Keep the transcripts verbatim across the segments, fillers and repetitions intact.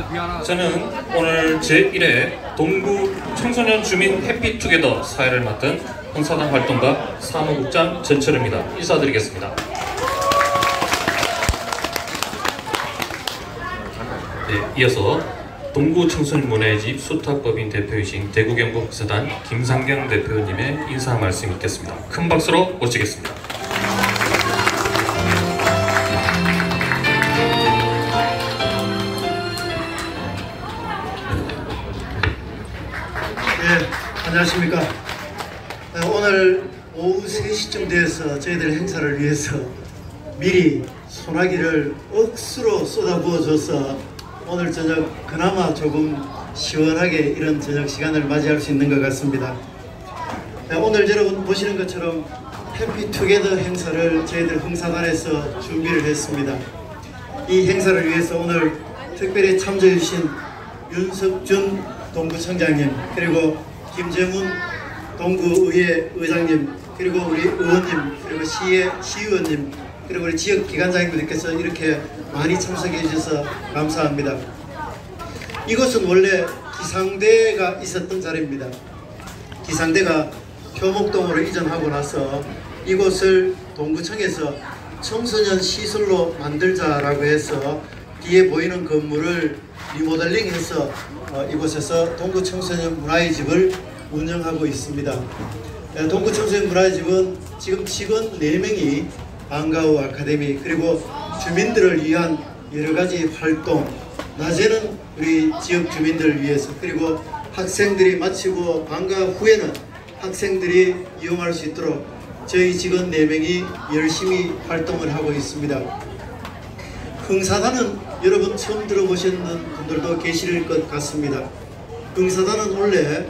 저는 오늘 제일 회 동구 청소년 주민 해피투게더 사회를 맡은 홍사당 활동가 사무국장 전철입니다. 인사드리겠습니다. 네, 이어서 동구 청소년 문화의 집 수탁법인 대표이신 대구경북 홍사당 김상경 대표님의 인사 말씀 있겠습니다. 큰 박수로 모시겠습니다. 네, 안녕하십니까. 오늘 오후 세 시쯤 되어서 저희들 행사를 위해서 미리 소나기를 억수로 쏟아부어줘서 오늘 저녁 그나마 조금 시원하게 이런 저녁 시간을 맞이할 수 있는 것 같습니다. 오늘 여러분 보시는 것처럼 해피투게더 행사를 저희들 홍사단에서 준비를 했습니다. 이 행사를 위해서 오늘 특별히 참조해 주신 윤석준 동구청장님, 그리고 김재문 동구의회 의장님, 그리고 우리 의원님, 그리고 시의 시의원님, 그리고 우리 지역 기관장님들께서 이렇게 많이 참석해 주셔서 감사합니다. 이곳은 원래 기상대가 있었던 자리입니다. 기상대가 표목동으로 이전하고 나서 이곳을 동구청에서 청소년 시설로 만들자라고 해서 뒤에 보이는 건물을 리모델링해서 어, 이곳에서 동구 청소년 문화의 집을 운영하고 있습니다. 동구 청소년 문화의 집은 지금 직원 네 명이 방과후 아카데미, 그리고 주민들을 위한 여러가지 활동, 낮에는 우리 지역 주민들을 위해서, 그리고 학생들이 마치고 방과 후에는 학생들이 이용할 수 있도록 저희 직원 네 명이 열심히 활동을 하고 있습니다. 흥사단은 여러분 처음 들어보셨는 분들도 계실 것 같습니다. 흥사단은 원래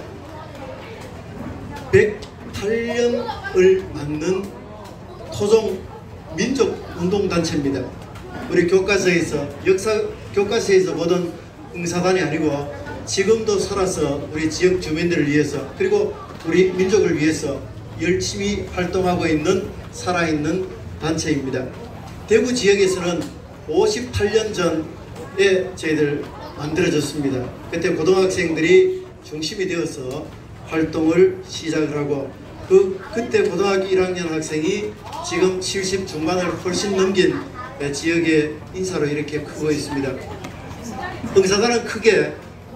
백팔 년을 맞는 토종 민족운동단체입니다. 우리 교과서에서 역사 교과서에서 보던 흥사단이 아니고 지금도 살아서 우리 지역 주민들을 위해서, 그리고 우리 민족을 위해서 열심히 활동하고 있는 살아있는 단체입니다. 대구 지역에서는 오십팔 년 전에 저희들 만들어졌습니다. 그때 고등학생들이 중심이 되어서 활동을 시작을 하고, 그, 그때 고등학교 일 학년 학생이 지금 칠십 중반을 훨씬 넘긴 지역의 인사로 이렇게 크고 있습니다. 흥사단은 크게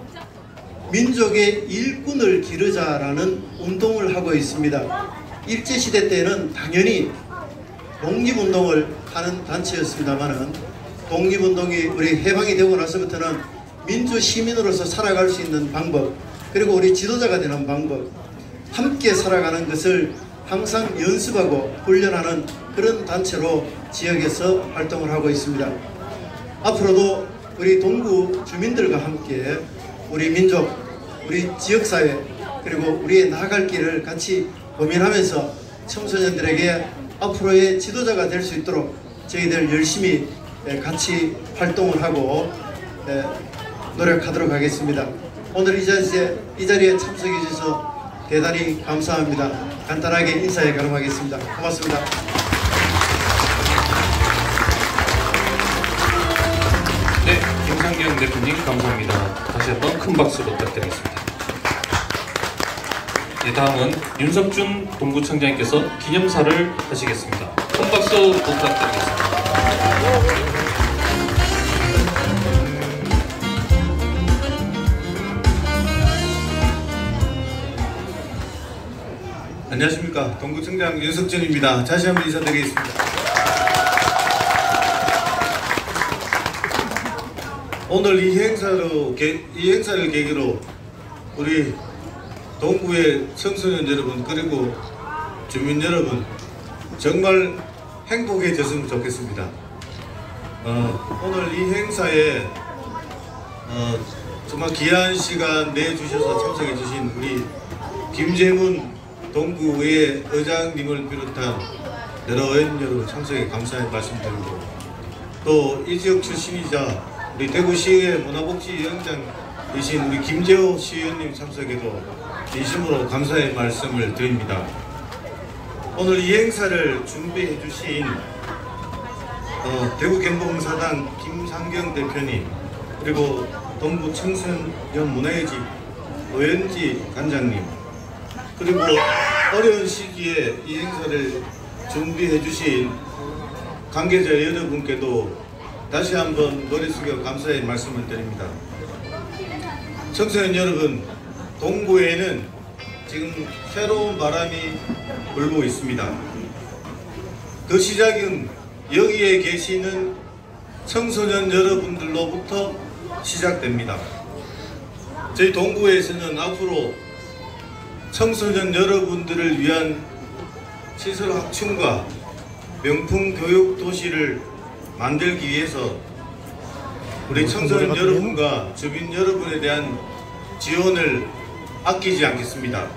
민족의 일꾼을 기르자라는 운동을 하고 있습니다. 일제시대 때는 당연히 독립운동을 하는 단체였습니다만은 독립운동이 우리 해방이 되고 나서부터는 민주시민으로서 살아갈 수 있는 방법, 그리고 우리 지도자가 되는 방법, 함께 살아가는 것을 항상 연습하고 훈련하는 그런 단체로 지역에서 활동을 하고 있습니다. 앞으로도 우리 동구 주민들과 함께 우리 민족, 우리 지역사회, 그리고 우리의 나아갈 길을 같이 고민하면서 청소년들에게 앞으로의 지도자가 될 수 있도록 저희들 열심히 같이 활동을 하고 노력하도록 하겠습니다. 오늘 이 자리에, 이 자리에 참석해 주셔서 대단히 감사합니다. 간단하게 인사에 가름하겠습니다. 고맙습니다. 네, 김상경 대표님 감사합니다. 다시 한번 큰 박수 부탁드리겠습니다. 네, 다음은 윤석준 동구청장님께서 기념사를 하시겠습니다. 큰 박수 부탁드리겠습니다. 안녕하십니까. 동구청장 윤석준입니다. 다시 한번 인사드리겠습니다. 오늘 이 행사로 이 행사를 계기로 우리 동구의 청소년 여러분, 그리고 주민 여러분 정말 행복해졌으면 좋겠습니다. 어, 오늘 이 행사에 어, 정말 귀한 시간 내주셔서 참석해 주신 우리 김재문 동구의회 의장님을 비롯한 여러 의원 여러분 참석에 감사의 말씀드리고, 또 이 지역 출신이자 우리 대구시의회 문화복지위원장이신 우리 김재호 시의원님 참석에도 진심으로 감사의 말씀을 드립니다. 오늘 이 행사를 준비해 주신 어, 대구 경북 홍사당 김상경 대표님, 그리고 동구 청소년 문화의 집 오연지 관장님, 그리고 어려운 시기에 이 행사를 준비해 주신 관계자 여러분께도 다시 한번 머리 숙여 감사의 말씀을 드립니다. 청소년 여러분, 동구에는 지금 새로운 바람이 불고 있습니다. 그 시작은 여기에 계시는 청소년 여러분들로부터 시작됩니다. 저희 동구에서는 앞으로 청소년 여러분들을 위한 시설 확충과 명품 교육 도시를 만들기 위해서 우리 청소년 여러분과 주민 여러분에 대한 지원을 아끼지 않겠습니다.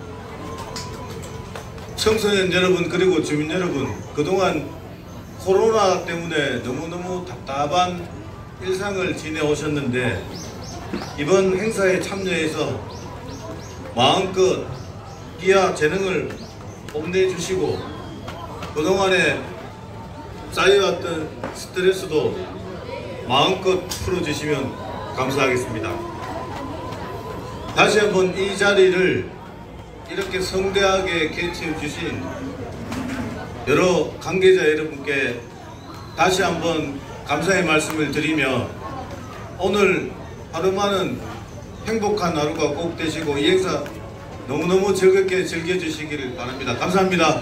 청소년 여러분 그리고 주민 여러분, 그동안 코로나 때문에 너무너무 답답한 일상을 지내오셨는데 이번 행사에 참여해서 마음껏 끼와 재능을 뽐내주시고 그동안에 쌓여왔던 스트레스도 마음껏 풀어주시면 감사하겠습니다. 다시 한번 이 자리를 이렇게 성대하게 개최해 주신 여러 관계자 여러분께 다시 한번 감사의 말씀을 드리며 오늘 하루만은 행복한 하루가 꼭 되시고 이 행사 너무너무 즐겁게 즐겨주시기를 바랍니다. 감사합니다.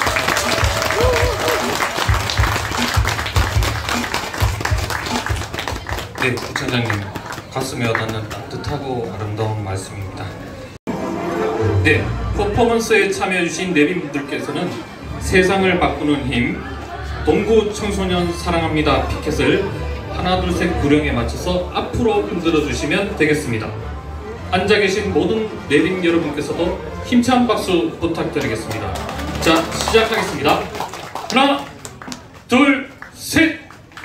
네, 부총장님, 가슴에 와닿는 따뜻하고 아름다운 말씀입니다. 네, 퍼포먼스에 참여해주신 내빈분들께서는 세상을 바꾸는 힘 동구 청소년 사랑합니다 피켓을 하나 둘 셋 구령에 맞춰서 앞으로 흔들어 주시면 되겠습니다. 앉아 계신 모든 내빈 여러분께서도 힘찬 박수 부탁드리겠습니다. 자, 시작하겠습니다. 하나 둘 셋.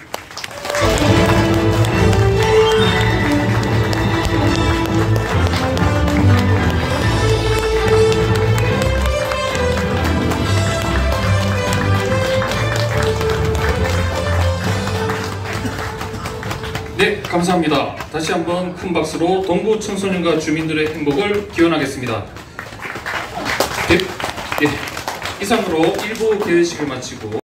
네, 감사합니다. 다시 한번 큰 박수로 동구 청소년과 주민들의 행복을 기원하겠습니다. 네, 네, 이상으로 일 부 개회식을 마치고